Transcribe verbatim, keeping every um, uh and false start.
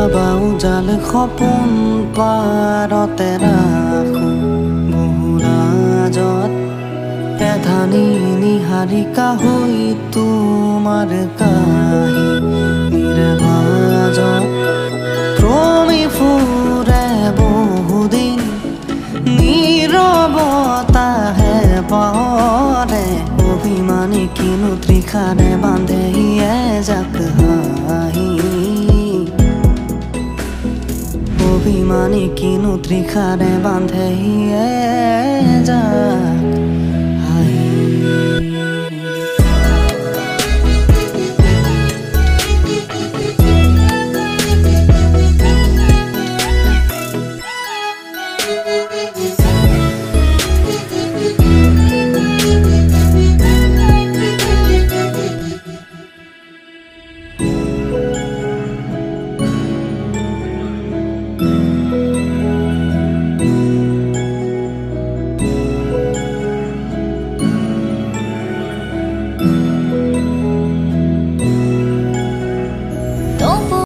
কেতিয়াবাও জাল সপোন পাৰতে ৰাখো বহুৰাজত এধানি নিহাৰিকা হৈ তোমাৰ কাহিনীৰ মাজত প্ৰেমী ফুৰে বহুদিন নীৰৱতাহে পাহৰে অভিমানী কিনো তৃষাৰে বান্ধে এজাক হাঁহি অভিমানী কিনো তৃষাৰে বান্ধে এজাক